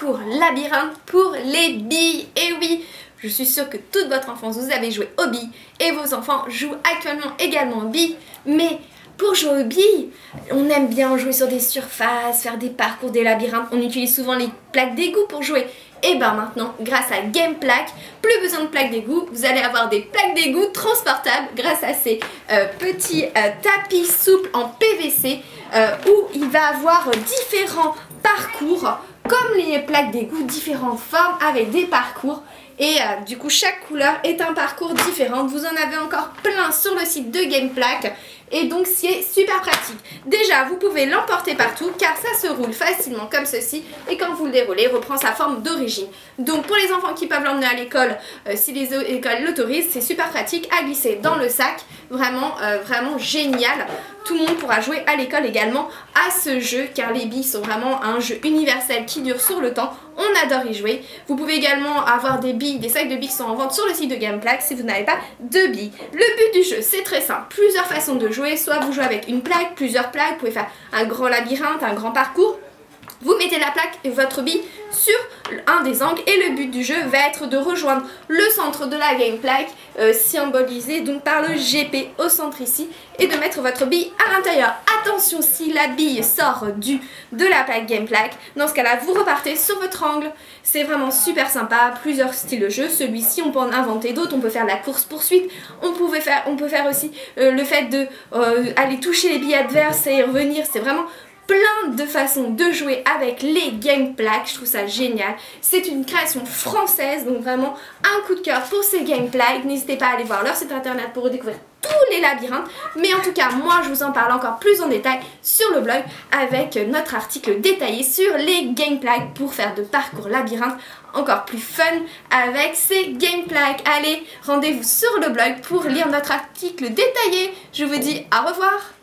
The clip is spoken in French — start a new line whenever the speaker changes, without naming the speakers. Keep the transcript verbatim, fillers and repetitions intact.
parcours labyrinthe pour les billes. Et oui, je suis sûre que toute votre enfance vous avez joué aux billes et vos enfants jouent actuellement également aux billes. Mais pour jouer aux billes, on aime bien jouer sur des surfaces, faire des parcours, des labyrinthes. On utilise souvent les plaques d'égout pour jouer. Et ben maintenant, grâce à Gameplaque, plus besoin de plaques d'égout, vous allez avoir des plaques d'égout transportables grâce à ces euh, petits euh, tapis souples en P V C euh, où il va avoir différents parcours comme les plaques d'égout, différentes formes avec des parcours. Et euh, du coup, chaque couleur est un parcours différent. Vous en avez encore plein sur le site de Gameplaque. Et donc, c'est super pratique. Déjà, vous pouvez l'emporter partout car ça se roule facilement comme ceci. Et quand vous le déroulez, il reprend sa forme d'origine. Donc, pour les enfants qui peuvent l'emmener à l'école, euh, si les écoles l'autorisent, c'est super pratique à glisser dans le sac. Vraiment, euh, vraiment génial. Tout le monde pourra jouer à l'école également à ce jeu car les billes sont vraiment un jeu universel qui dure sur le temps. On adore y jouer. Vous pouvez également avoir des billes, des sacs de billes qui sont en vente sur le site de Gameplaque si vous n'avez pas de billes. Le but du jeu, c'est très simple. Plusieurs façons de jouer. Soit vous jouez avec une plaque, plusieurs plaques. Vous pouvez faire un grand labyrinthe, un grand parcours. Vous mettez la plaque et votre bille sur un des angles et le but du jeu va être de rejoindre le centre de la Gameplaque euh, symbolisé donc par le G P au centre ici et de mettre votre bille à l'intérieur. Attention, si la bille sort du de la plaque Gameplaque, dans ce cas là vous repartez sur votre angle. C'est vraiment super sympa, plusieurs styles de jeu. Celui-ci on peut en inventer d'autres, on peut faire la course poursuite, on, pouvait faire, on peut faire aussi euh, le fait de euh, aller toucher les billes adverses et y revenir. C'est vraiment plein de façons de jouer avec les Gameplaque, je trouve ça génial. C'est une création française, donc vraiment un coup de cœur pour ces Gameplaque. N'hésitez pas à aller voir leur site internet pour découvrir tous les labyrinthes. Mais en tout cas, moi je vous en parle encore plus en détail sur le blog avec notre article détaillé sur les Gameplaque pour faire de parcours labyrinthe encore plus fun avec ces Gameplaque. Allez, rendez-vous sur le blog pour lire notre article détaillé. Je vous dis au revoir.